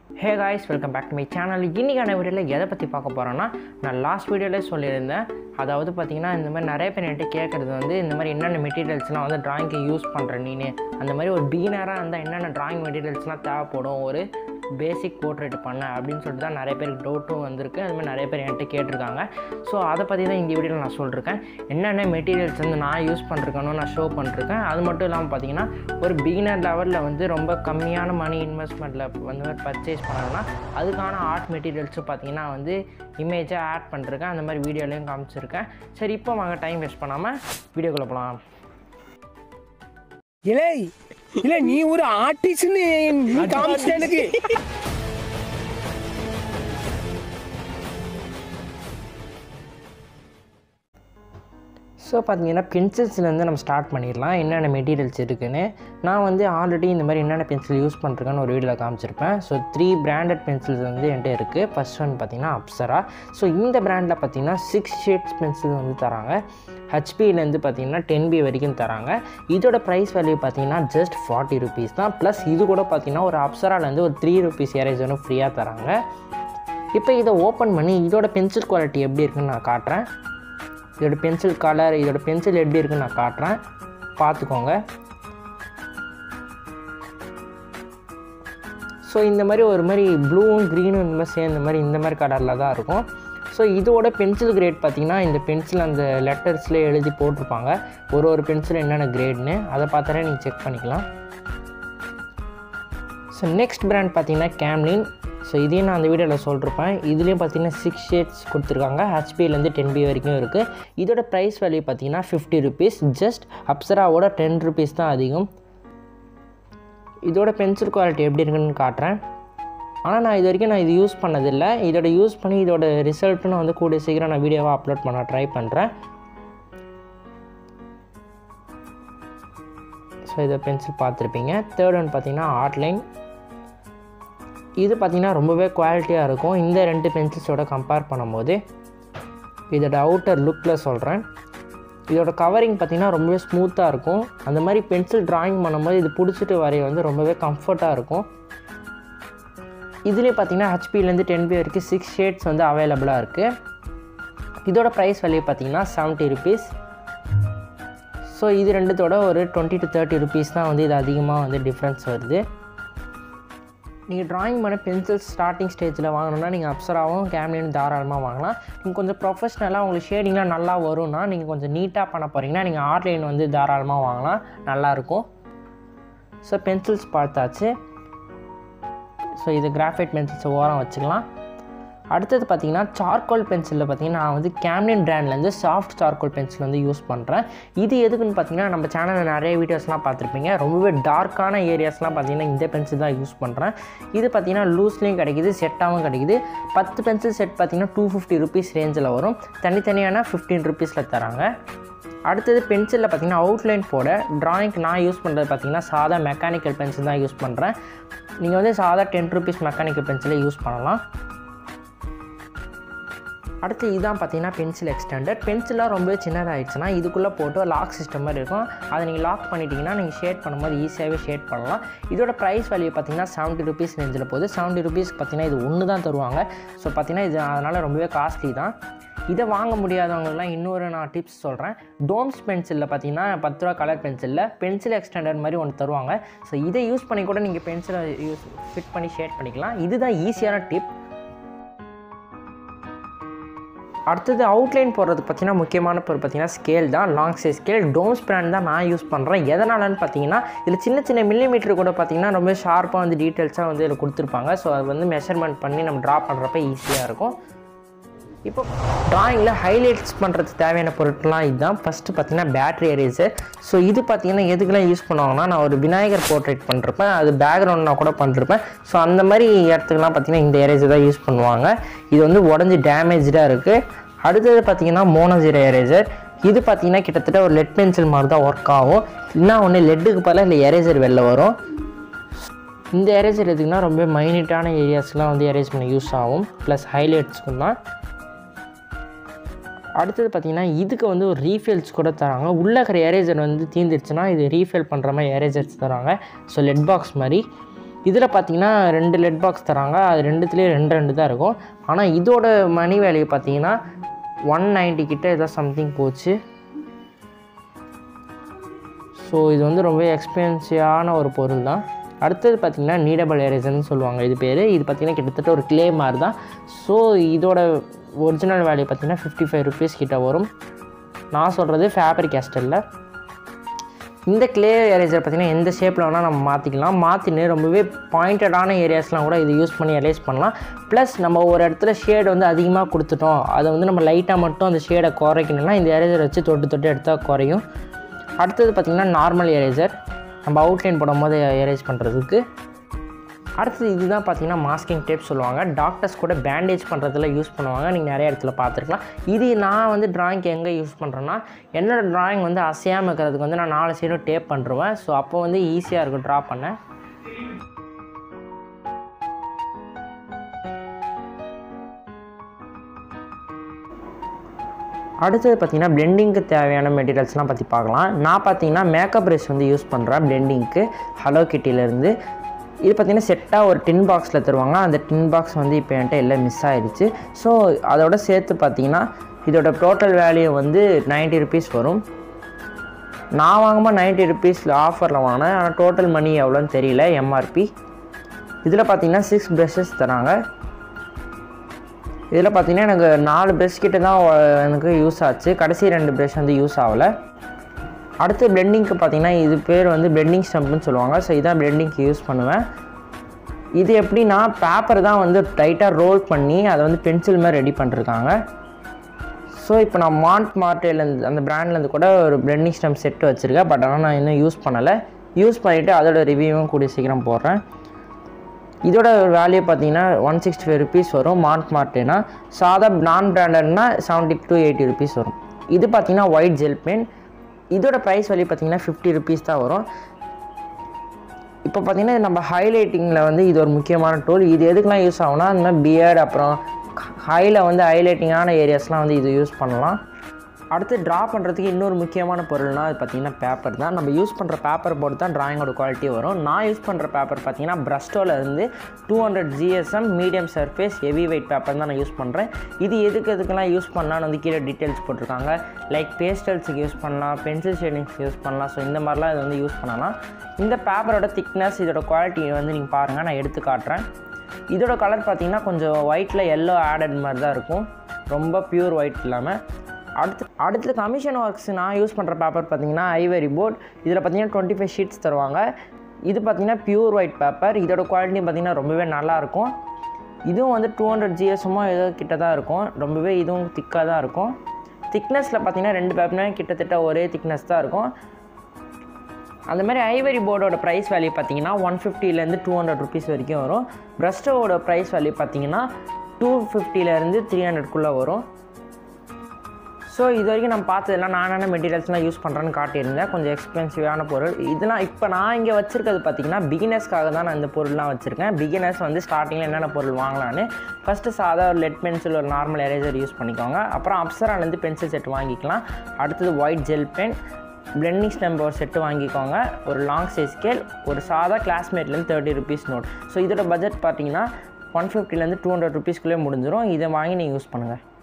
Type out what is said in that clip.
Hey guys, welcome back to my channel. இன்னைக்கான வீடியோவில் எதை பற்றி பார்க்க போகிறோன்னா, நான் லாஸ்ட் வீடியோவிலே சொல்லியிருந்தேன். அதாவது பார்த்தீங்கன்னா இந்த மாதிரி நிறைய பேர் என்கிட்ட கேட்குறது வந்து இந்த மாதிரி என்னென்ன மெட்டீரியல்ஸ்லாம் வந்து ட்ராயிங்க்கு யூஸ் பண்ணுறேன் நீனு, அந்த மாதிரி ஒரு பிகினராக இருந்தால் என்னென்ன ட்ராயிங் மெட்டீரியல்ஸ்லாம் தேவைப்படும் ஒரு பேசிக் போர்ட்ரேட் பண்ண அப்படின்னு சொல்லிட்டு தான் நிறைய பேருக்கு டவுட்டும் வந்திருக்கு. அது மாதிரி நிறைய பேர் என்கிட்ட கேட்டிருக்காங்க. ஸோ அதை பற்றி தான் இந்த வீடியோவில் நான் சொல்லியிருக்கேன். என்னென்ன மெட்டீரியல்ஸ் வந்து நான் யூஸ் பண்ணிருக்கேனோ நான் ஷோ பண்ணிருக்கேன். அது மட்டும் இல்லாமல் பார்த்தீங்கன்னா ஒரு பிகினர் லெவலில் வந்து ரொம்ப கம்மியான மணி இன்வெஸ்ட்மெண்ட்டில் வந்து பர்ச்சேஸ் பண்ணணும்னா அதுக்கான ஆர்ட் மெட்டீரியல்ஸும் பார்த்தீங்கன்னா வந்து இமேஜாக ஆட் பண்ணிருக்கேன். அந்த மாதிரி வீடியோலையும் காமிச்சிருக்கேன். சரி, இப்போ வாங்க டைம் வேஸ்ட் பண்ணாமல் வீடியோக்குள்ளே போகலாம். இல்ல நீ ஒரு ஆர்டிஸ்ட்னு காமிச்சிட்ட எனக்கு. ஸோ பார்த்தீங்கன்னா பென்சில்ஸ்லேருந்து நம்ம ஸ்டார்ட் பண்ணிடலாம். என்னென்ன மெட்டீரியல்ஸ் இருக்குதுன்னு நான் வந்து ஆல்ரெடி இந்த மாதிரி என்னென்ன பென்சில் யூஸ் பண்ணுறேன்னு ஒரு வீடியோவில் காமிச்சிருப்பேன். ஸோ 3 பிராண்டட் பென்சில்ஸ் வந்து என்கிட்ட இருக்குது. ஃபர்ஸ்ட் ஒன் பார்த்திங்கன்னா அப்சரா. ஸோ இந்த பிராண்டில் பார்த்திங்கன்னா 6 ஷேட்ஸ் பென்சில் வந்து தராங்க. ஹெச்பியிலேருந்து பார்த்திங்கன்னா 10B வரைக்கும் தராங்க. இதோட ப்ரைஸ் வேல்யூ பார்த்திங்கன்னா ஜஸ்ட் 40 rupees தான். ப்ளஸ் இது கூட பார்த்திங்கன்னா ஒரு அப்சராலேருந்து ஒரு 3 rupees எரேசரும் ஃப்ரீயாக தராங்க. இப்போ இதை ஓப்பன் பண்ணி இதோட பென்சில் குவாலிட்டி எப்படி இருக்குன்னு நான் காட்டுறேன். இதோட பென்சில் கலர், இதோட பென்சில் எப்படி இருக்குன்னு நான் காட்டுறேன், பார்த்துக்கோங்க. ஸோ இந்த மாதிரி ஒரு மாதிரி ப்ளூவும் க்ரீனும் இந்த மாதிரி சேர்ந்த மாதிரி இந்த மாதிரி கலரில் தான் இருக்கும். ஸோ இதோட பென்சில் கிரேட் பார்த்திங்கன்னா இந்த பென்சில் அந்த லெட்டர்ஸ்லேயே எழுதி போட்டிருப்பாங்க ஒரு பென்சில் என்னென்ன கிரேட்னு. அதை பார்த்தாலே நீங்கள் செக் பண்ணிக்கலாம். ஸோ நெக்ஸ்ட் பிராண்ட் பார்த்திங்கன்னா கேம்லின். ஸோ இதையும் நான் அந்த வீடியோவில் சொல்லிருப்பேன். இதுலேயும் பார்த்திங்கன்னா 6 ஷேட்ஸ் கொடுத்துருக்காங்க. ஹெச்பியிலேருந்து 10B வரைக்கும் இருக்குது. இதோட ப்ரைஸ் வேல்யூ பார்த்திங்கன்னா 50 rupees. ஜஸ்ட் அப்சராவோட 10 rupees தான் அதிகம். இதோட பென்சில் குவாலிட்டி எப்படி இருக்குன்னு காட்டுறேன். ஆனால் நான் இது வரைக்கும் இது யூஸ் பண்ணதில்லை. இதோட யூஸ் பண்ணி இதோட ரிசல்ட்டு நான் வந்து கூடிய சீக்கிரம் நான் வீடியோவாக அப்லோட் பண்ண ட்ரை பண்ணுறேன். ஸோ இதை பென்சில் பார்த்துருப்பீங்க. தேர்ட் ஒன் பார்த்திங்கன்னா ஆர்ட்லைன். இது பார்த்திங்கன்னா ரொம்பவே குவாலிட்டியாக இருக்கும் இந்த 2 பென்சில்ஸோட கம்பேர் பண்ணும்போது. இதோட அவுட்டர் லுக்கில் சொல்கிறேன். இதோட கவரிங் பார்த்திங்கன்னா ரொம்பவே ஸ்மூத்தாக இருக்கும். அந்த மாதிரி பென்சில் ட்ராயிங் பண்ணும்போது இது பிடிச்சிட்டு வரைய வந்து ரொம்பவே கம்ஃபர்ட்டாக இருக்கும். இதுலேயே பார்த்திங்கன்னா ஹெச்பியிலேருந்து 10B வரைக்கும் 6 ஷேட்ஸ் வந்து அவைலபிளாக இருக்குது. இதோட ப்ரைஸ் வேல்யூ பார்த்திங்கன்னா 70 rupees. ஸோ இது ரெண்டுத்தோட ஒரு 20 to 30 rupees தான் வந்து இது அதிகமாக வந்து டிஃப்ரென்ஸ் வருது. நீங்கள் ட்ராயிங் பண்ண பென்சில்ஸ் ஸ்டார்டிங் ஸ்டேஜில் வாங்கணுன்னா நீங்கள் அப்சராவும் கேம்லினும் தாராளமாக வாங்கலாம். நீங்கள் கொஞ்சம் ப்ரொஃபஷ்னலாக உங்களுக்கு ஷேடிங்லாம் நல்லா வரும்னா, நீங்கள் கொஞ்சம் நீட்டாக பண்ண போகிறீங்கன்னா நீங்கள் ஆர்ட்லைன் வந்து தாராளமாக வாங்கலாம், நல்லாயிருக்கும். ஸோ பென்சில்ஸ் பார்த்தாச்சு. ஸோ இது கிராஃபைட் பென்சில்ஸை ஓரம் வச்சுக்கலாம். அடுத்தது பார்த்திங்கன்னா சார்கோல் பென்சிலில் பார்த்திங்கன்னா நான் வந்து கேம்லின் பிராண்ட்லேருந்து சாஃப்ட் சார்கோல் பென்சில் வந்து யூஸ் பண்ணுறேன். இது எதுக்குன்னு பார்த்திங்கன்னா நம்ம சேனலில் நிறைய வீடியோஸ்லாம் பார்த்துருப்பீங்க. ரொம்பவே டார்க்கான ஏரியாஸ்லாம் பார்த்திங்கன்னா இந்த பென்சில் தான் யூஸ் பண்ணுறேன். இது பார்த்திங்கன்னா லூஸ்லேயும் கிடைக்கிது, செட்டாகவும் கிடைக்கிது. 10 பென்சில் செட் பார்த்திங்கன்னா 250 rupees ரேஞ்சில் வரும். தனித்தனியான 15 rupeesல தராங்க. அடுத்தது பென்சிலில் பார்த்திங்கன்னா அவுட்லைன் போட ட்ராயிங்க்கு நான் யூஸ் பண்ணுறது பார்த்திங்கன்னா சாதா மெக்கானிக்கல் பென்சில் தான் யூஸ் பண்ணுறேன். நீங்கள் வந்து சாதா 10 rupees மெக்கானிக்கல் பென்சிலை யூஸ் பண்ணலாம். அடுத்து இதுதான் பார்த்திங்கன்னா பென்சில் எக்ஸ்டெண்டர். பென்சிலாக ரொம்பவே சின்னதாகிடுச்சுன்னா இதுக்குள்ளே போட்டு லாக் சிஸ்டம் மாதிரி இருக்கும். அதை நீங்கள் லாக் பண்ணிட்டீங்கன்னா நீங்கள் ஷேட் பண்ணும்போது ஈஸியாகவே ஷேட் பண்ணலாம். இதோட ப்ரைஸ் வேல்யூ பார்த்திங்கன்னா 70 rupees ரேஞ்சில் போகுது. 70 rupees பார்த்திங்கன்னா இது ஒன்று தான் தருவாங்க. ஸோ பார்த்திங்கன்னா இது அதனால் ரொம்பவே காஸ்ட்லி தான். இதை வாங்க முடியாதவங்களாம் இன்னொரு நான் டிப்ஸ் சொல்கிறேன். டோம்ஸ் பென்சிலில் பார்த்திங்கன்னா 10 ரூபா கலர் பென்சிலில் பென்சில் எக்ஸ்டெண்டர் மாதிரி ஒன்று தருவாங்க. ஸோ இதை யூஸ் பண்ணி கூட நீங்கள் பென்சிலை ஃபிட் பண்ணி ஷேட் பண்ணிக்கலாம். இதுதான் ஈஸியான டிப். அடுத்தது அவுட்லைன் போடுறதுக்கு பார்த்திங்கன்னா முக்கியமான பொருள் பார்த்திங்கன்னா ஸ்கேல் தான். Long size scale Doms brand தான் நான் யூஸ் பண்ணுறேன். எதனாலன்னு பார்த்தீங்கன்னா இதில் சின்ன சின்ன மில்லிமீட்டர் கூட பார்த்திங்கன்னா ரொம்ப ஷார்ப்பாக வந்து டீட்டெயில்ஸாக வந்து இதில் கொடுத்துருப்பாங்க. ஸோ அது வந்து மெஷர்மெண்ட் பண்ணி நம்ம ட்ரா பண்ணுறப்ப ஈஸியாக இருக்கும். இப்போ ட்ராயிங்கில் ஹைலைட்ஸ் பண்ணுறதுக்கு தேவையான பொருட்கள்லாம் இதுதான். ஃபஸ்ட்டு பார்த்திங்கன்னா பேட்ரி எரேசர். ஸோ இது பார்த்திங்கன்னா எதுக்கெல்லாம் யூஸ் பண்ணுவாங்கன்னா, நான் ஒரு விநாயகர் போர்ட்ரேட் பண்ணிருப்பேன், அது பேக்ரவுண்ட் நான் கூட பண்ணிருப்பேன். ஸோ அந்த மாதிரி இடத்துக்குலாம் பார்த்திங்கன்னா இந்த எரேசர் தான் யூஸ் பண்ணுவாங்க. இது வந்து உடஞ்சி டேமேஜாக இருக்குது. அடுத்தது பார்த்திங்கன்னா மோனோஜீரோ எரேசர். இது பார்த்திங்கன்னா கிட்டத்தட்ட ஒரு லெட் பென்சில் மாதிரி தான் ஒர்க் ஆகும். இன்னும் ஒன்று லெட்டுக்கு பதிலாக இந்த எரேசர் வெளில வரும். இந்த எரேசர் எதுக்குன்னா ரொம்ப மைனியூட்டான ஏரியாஸ்லாம் வந்து எரேஸ் பண்ண யூஸ் ஆகும். ப்ளஸ் ஹைலைட்ஸ்க்கும் தான். அடுத்தது பார்த்திங்கன்னா இதுக்கு வந்து ஒரு ரீஃபில்ஸ் கூட தராங்க. உள்ளே இருக்கிற எரேசர் வந்து தீர்ந்துருச்சுன்னா இது ரீஃபில் பண்ணுற மாதிரி எரேசர்ஸ் தராங்க. ஸோ லெட் பாக்ஸ் மாதிரி. இதில் பார்த்தீங்கன்னா 2 லெட் பாக்ஸ் தராங்க. அது ரெண்டுத்துலேயே 2 தான் இருக்கும். ஆனால் இதோட மணி வேல்யூ பார்த்தீங்கன்னா 190 கிட்ட ஏதோ சம்திங் போச்சு. ஸோ இது வந்து ரொம்ப எக்ஸ்பென்சிவான ஒரு பொருள் தான். அடுத்தது பார்த்திங்கன்னா நீடபிள் எரேசர்னு சொல்லுவாங்க இது பேர். இது பார்த்திங்கன்னா கிட்டத்தட்ட ஒரு கிளே மாதிரி தான். ஸோ இதோட ஒரிஜினல் வேல்யூ பார்த்திங்கன்னா 55 ருபீஸ் கிட்ட வரும். நான் சொல்கிறது ஃபேப்ரிக் கேஸ்டலில். இந்த கிளே எரேசர் பார்த்திங்கன்னா எந்த ஷேப்பில் வேணால் நம்ம மாற்றிக்கலாம். மாற்றின்னு ரொம்பவே பாயிண்டடான ஏரியாஸ்லாம் கூட இது யூஸ் பண்ணி எரேஸ் பண்ணலாம். ப்ளஸ் நம்ம ஒரு இடத்துல ஷேடு வந்து அதிகமாக கொடுத்துட்டோம், அதை வந்து நம்ம லைட்டாக மட்டும் அந்த ஷேடை குறைக்கணும்னா இந்த எரேசர் வச்சு தொட்டு எடுத்தால் குறையும். அடுத்தது பார்த்திங்கன்னா நார்மல் எரேசர், நம்ம அவுட்லைன் போடும் போது எரேஸ் பண்ணுறதுக்கு. அடுத்தது இதுதான் பார்த்திங்கன்னா மாஸ்கிங் டேப் சொல்லுவாங்க. டாக்டர்ஸ் கூட பேண்டேஜ் பண்ணுறதுல யூஸ் பண்ணுவாங்க. நீங்கள் நிறைய இடத்துல பார்த்துருக்கலாம். இது நான் வந்து ட்ராயிங்க்கு எங்கே யூஸ் பண்ணுறேன்னா, என்னோடய ட்ராயிங் வந்து அசையாமல் இருக்கிறதுக்கு வந்து நான் 4 சைடும் டேப் பண்ணுறேன். ஸோ அப்போ வந்து ஈஸியாக இருக்கும் ட்ரா பண்ண. அடுத்தது பார்த்திங்கன்னா பிளெண்டிங்க்கு தேவையான மெட்டீரியல்ஸ்லாம் பற்றி பார்க்கலாம். நான் பார்த்திங்கன்னா மேக்கப் ப்ரஷ் வந்து யூஸ் பண்ணுறேன் பிளெண்டிங்க்கு ஹலோ கிட்டிலேருந்து. இது பார்த்திங்கன்னா செட்டாக ஒரு டின் பாக்ஸில் தருவாங்க. அந்த டின் பாக்ஸ் வந்து இப்போ என்கிட்ட எல்லாம் மிஸ் ஆகிடுச்சு. ஸோ அதோட சேர்த்து பார்த்திங்கன்னா இதோட டோட்டல் வேல்யூ வந்து 90 ருபீஸ் வரும். நான் வாங்கும்போது 90 ருபீஸில் ஆஃபரில் வாங்கினேன். ஆனால் டோட்டல் மணி எவ்வளோன்னு தெரியல எம்ஆர்பி. இதில் பார்த்திங்கன்னா 6 ப்ரஷஸ் தராங்க. இதில் பார்த்திங்கன்னா எனக்கு 4 ப்ரஷ் கிட்ட தான் எனக்கு யூஸ் ஆச்சு. கடைசி 2 ப்ரஷ் வந்து யூஸ் ஆகலை. அடுத்து பிளெண்டிங்க்கு பார்த்திங்கன்னா இது பேர் வந்து பிளெண்டிங் ஸ்டம்ப்னு சொல்லுவாங்க. ஸோ இதான் பிளெண்டிங்க்கு யூஸ் பண்ணுவேன். இது எப்படின்னா பேப்பர் தான் வந்து டைட்டாக ரோல் பண்ணி அதை வந்து பென்சில் மாதிரி ரெடி பண்ணிருக்காங்க. ஸோ இப்போ நான் மார்ட்டேலேருந்து அந்த பிராண்ட்லேருந்து கூட ஒரு பிளெண்டிங் ஸ்டம்ப் செட்டு வச்சுருக்கேன். பட் ஆனால் நான் இன்னும் யூஸ் பண்ணலை. யூஸ் பண்ணிவிட்டு அதோட ரிவ்யூவும் கூடிய சீக்கிரம் போடுறேன். இதோட வேல்யூ பார்த்தீங்கன்னா 165 ருபீஸ் வரும். மார்ட்டேனா சாதா நான் பிராண்டட்னா 70 to 80 ருபீஸ் வரும். இது பார்த்தீங்கன்னா ஒயிட் ஜெல் பென். இதோட ப்ரைஸ் வேல்யூ பார்த்தீங்கன்னா 50 ருபீஸ் தான் வரும். இப்போ பார்த்தீங்கன்னா நம்ம ஹைலைட்டிங்கில் வந்து இது ஒரு முக்கியமான டூல். இது எதுக்கெலாம் யூஸ் ஆகும்னா இந்த மாதிரி பியர்டு அப்புறம் ஹையில் வந்து ஹைலைட்டிங்கான ஏரியாஸ்லாம் வந்து இது யூஸ் பண்ணலாம். அடுத்து ட்ரா பண்ணுறதுக்கு இன்னொரு முக்கியமான பொருள்னால் அது பார்த்திங்கன்னா பேப்பர் தான். நம்ம யூஸ் பண்ணுற பேப்பர் போட்டு தான் ட்ராயிங்கோட குவாலிட்டி வரும். நான் யூஸ் பண்ணுற பேப்பர் பார்த்திங்கன்னா பிரஸ்டோலேருந்து 200 GSM medium surface heavy weight paper தான் நான் யூஸ் பண்ணுறேன். இது எதுக்கெல்லாம் யூஸ் பண்ணலான்னு வந்து கீழே டீட்டெயில்ஸ் போட்டிருக்காங்க. லைக் பேஸ்டல்ஸுக்கு யூஸ் பண்ணலாம், பென்சில் ஷேடிங்ஸ்க்கு யூஸ் பண்ணலாம். ஸோ இந்த மாதிரிலாம் இது வந்து யூஸ் பண்ணலாம். இந்த பேப்பரோட திக்னஸ் இதோட குவாலிட்டி வந்து நீங்கள் பாருங்கள், நான் எடுத்து காட்டுறேன். இதோட கலர் பார்த்திங்கன்னா கொஞ்சம் ஒயிட்டில் எல்லோ ஆடட் மாதிரி தான் இருக்கும், ரொம்ப பியூர் ஒயிட் இல்லாமல். அடுத்து கமிஷன் ஒர்க்ஸ் நான் யூஸ் பண்ணுற பேப்பர் பார்த்திங்கன்னா ஐவரி போர்ட். இதில் பார்த்திங்கன்னா 25 ஷீட்ஸ் தருவாங்க. இது பார்த்திங்கன்னா பியூர் ஒயிட் பேப்பர். இதோட குவாலிட்டி பார்த்திங்கன்னா ரொம்பவே நல்லாயிருக்கும். இதுவும் வந்து 200 GSMோ ஏதோ கிட்ட தான் இருக்கும். ரொம்பவே இதுவும் திக்காக தான் இருக்கும். திக்னஸில் பார்த்திங்கன்னா 2 பேப்பருமே கிட்டத்தட்ட ஒரே திக்னஸ் தான் இருக்கும். அந்த மாதிரி ஐவரி போர்டோட ப்ரைஸ் வேல்யூ பார்த்திங்கன்னா 150லேருந்து 200 ருபீஸ் வரைக்கும் வரும். பிரஸ்டோவோட ப்ரைஸ் வேல்யூ பார்த்திங்கன்னா 250லேருந்து 300க்குள்ளே வரும். ஸோ இது வரைக்கும் நம்ம பார்த்ததெல்லாம் நான் என்னென்ன மெட்டீரியல்ஸ்லாம் யூஸ் பண்ணுறேன்னு காட்டியிருந்தேன். கொஞ்சம் எக்ஸ்பென்சிவான பொருள் இதெல்லாம். இப்போ நான் இங்கே வச்சுருக்கிறது பார்த்திங்கன்னா பிகினர்ஸ்க்காக தான் நான் இந்த பொருள்லாம் வச்சுருக்கேன். பிகினர்ஸ் வந்து ஸ்டார்டிங்கில் என்னென்ன பொருள் வாங்கலான்னு ஃபஸ்ட்டு சாதா ஒரு லெட் பென்சில், ஒரு நார்மல் எரேசர் யூஸ் பண்ணிக்கோங்க. அப்புறம் அப்சராலேருந்து பென்சில் செட் வாங்கிக்கலாம். அடுத்தது white gel pen, blending stump ஒரு செட்டு வாங்கிக்கோங்க. ஒரு லாங் சைஸ் ஸ்கேல், ஒரு சாதா கிளாஸ்மேட்லேருந்து 30 ருபீஸ் நோட். ஸோ இதோட பட்ஜெட் பார்த்திங்கன்னா 150லேருந்து 200 ருபீஸ்க்குள்ளே முடிஞ்சிடும். இதை வாங்கி நீங்கள் யூஸ் பண்ணுங்கள்.